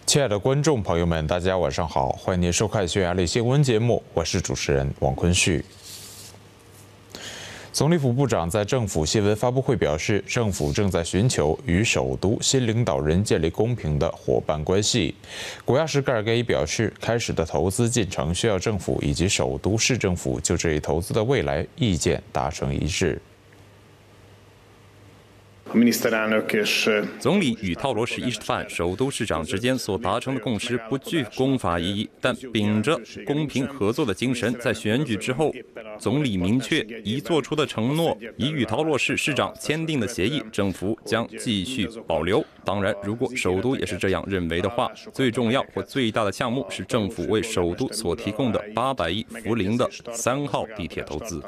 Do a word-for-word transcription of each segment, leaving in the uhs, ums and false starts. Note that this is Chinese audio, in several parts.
亲爱的观众朋友们，大家晚上好，欢迎您收看匈牙利新闻节目，我是主持人王坤旭。总理府部长在政府新闻发布会表示，政府正在寻求与首都新领导人建立公平的伙伴关系。国家什盖尔盖伊表示，开始的投资进程需要政府以及首都市政府就这一投资的未来意见达成一致。 总理与套罗什伊什范首都市长之间所达成的共识不具公法意义，但秉着公平合作的精神，在选举之后，总理明确已做出的承诺，已与套罗什市长签订的协议，政府将继续保留。当然，如果首都也是这样认为的话，最重要或最大的项目是政府为首都所提供的八百亿福林的三号地铁投资。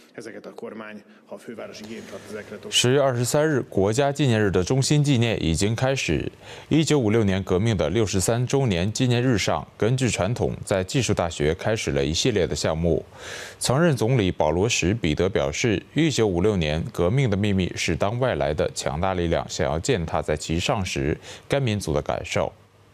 十月二十三日。 国家纪念日的中心纪念已经开始。一九五六年革命的六十三周年纪念日上，根据传统，在技术大学开始了一系列的项目。曾任总理保罗·史彼得表示，一九五六年革命的秘密是当外来的强大力量想要践踏在其上时，该民族的感受。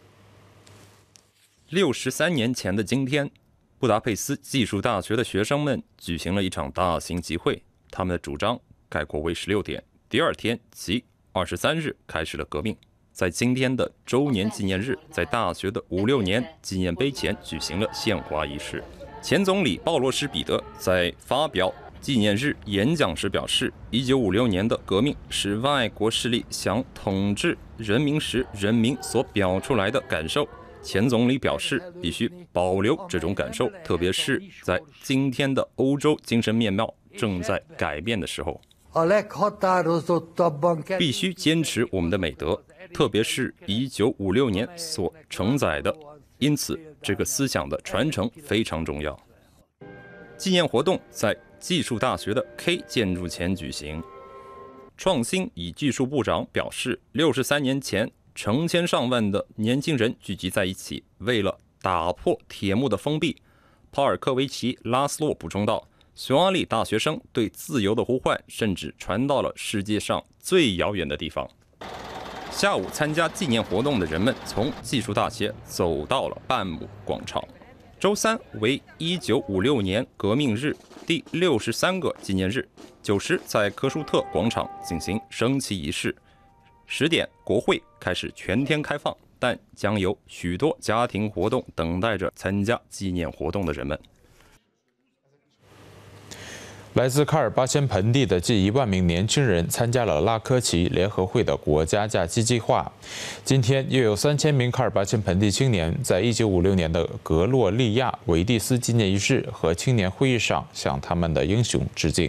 六十三年前的今天，布达佩斯技术大学的学生们举行了一场大型集会，他们的主张概括为十六点。 第二天，即二十三日，开始了革命。在今天的周年纪念日，在大学的五六年纪念碑前举行了献花仪式。前总理鲍罗什彼得在发表纪念日演讲时表示，一九五六年的革命是外国势力想统治人民时人民所表出来的感受。前总理表示，必须保留这种感受，特别是在今天的欧洲精神面貌正在改变的时候。 必须坚持我们的美德，特别是一九五六年所承载的。因此，这个思想的传承非常重要。纪念活动在技术大学的 K 建筑前举行。创新与技术部长表示，六十三年前，成千上万的年轻人聚集在一起，为了打破铁幕的封闭。帕尔科维奇·拉斯洛补充道。 匈牙利大学生对自由的呼唤，甚至传到了世界上最遥远的地方。下午参加纪念活动的人们从技术大学走到了半亩广场。周三为一九五六年革命日第六十三个纪念日，九时在科舒特广场进行升旗仪式。十点，国会开始全天开放，但将有许多家庭活动等待着参加纪念活动的人们。 来自喀尔巴阡盆地的近一万名年轻人参加了拉科齐联合会的国家假期计划。今天又有三千名喀尔巴阡盆地青年在一九五六年的格洛利亚维蒂斯纪念仪式和青年会议上向他们的英雄致敬。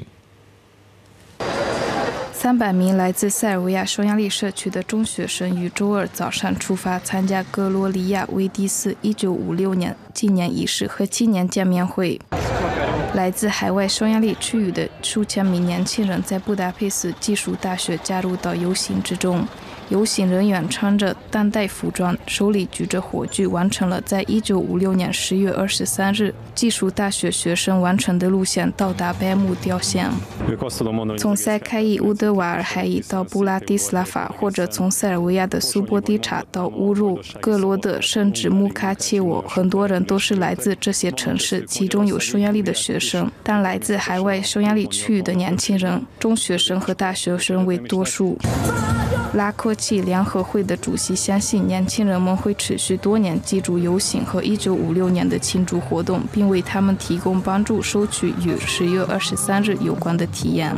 三百名来自塞尔维亚匈牙利社区的中学生于周二早上出发，参加格罗利亚维蒂斯一九五六年纪念仪式和青年见面会。来自海外匈牙利区域的数千名年轻人在布达佩斯技术大学加入到游行之中。游行人员穿着当代服装，手里举着火炬，完成了在一九五六年十月二十三日技术大学学生完成的路线，到达白木雕像。从塞开伊乌德瓦尔海伊到布拉迪斯拉法，或者从塞尔维亚的苏波蒂察到乌鲁格罗德，甚至穆卡切沃，很多人都是来自这些城市，其中有匈牙利的学生，但来自海外匈牙利区域的年轻人，中学生和大学生为多数。 拉科齐联合会的主席相信，年轻人们会持续多年记住游行和一九五六年的庆祝活动，并为他们提供帮助，收取与十月二十三日有关的体验。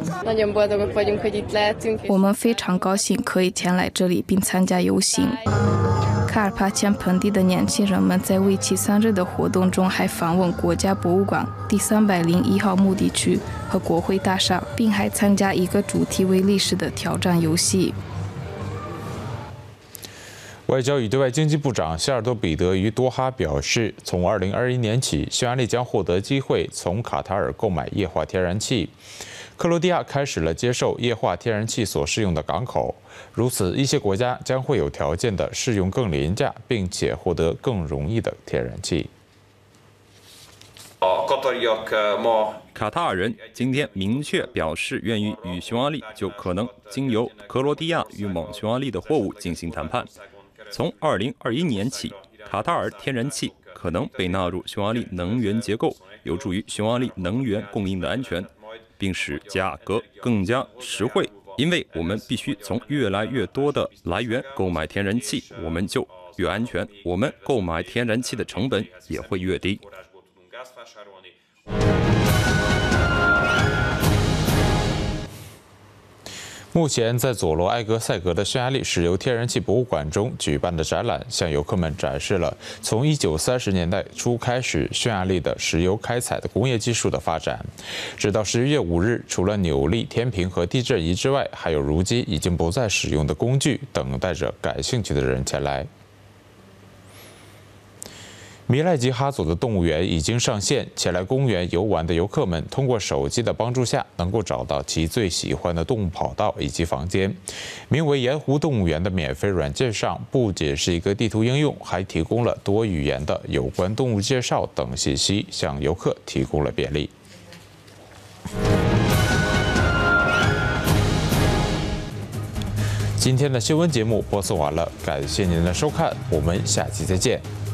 我们非常高兴可以前来这里并参加游行。喀尔巴阡盆地的年轻人们在为期三日的活动中还访问国家博物馆第三百零一号墓地区和国会大厦，并还参加一个主题为历史的挑战游戏。 外交与对外经济部长希尔多彼得于多哈表示，从二零二一年起，匈牙利将获得机会从卡塔尔购买液化天然气。克罗地亚开始了接受液化天然气所适用的港口，如此，一些国家将会有条件的适用更廉价并且获得更容易的天然气。 卡塔尔人今天明确表示愿意与匈牙利就可能经由克罗地亚运往匈牙利的货物进行谈判。 从二零二一年起，卡塔尔天然气可能被纳入匈牙利能源结构，有助于匈牙利能源供应的安全，并使价格更加实惠。因为我们必须从越来越多的来源购买天然气，我们就越安全，我们购买天然气的成本也会越低。 目前在佐罗埃格塞格的匈牙利石油天然气博物馆中举办的展览，向游客们展示了从一九三十年代初开始匈牙利的石油开采的工业技术的发展。直到十一月五日，除了扭力天平和地震仪之外，还有如今已经不再使用的工具，等待着感兴趣的人前来。米赖吉哈佐的动物园已经上线，前来公园游玩的游客们通过手机的帮助下，能够找到其最喜欢的动物跑道以及房间。名为盐湖动物园的免费软件上，不仅是一个地图应用，还提供了多语言的有关动物介绍等信息，向游客提供了便利。今天的新闻节目播送完了，感谢您的收看，我们下期再见。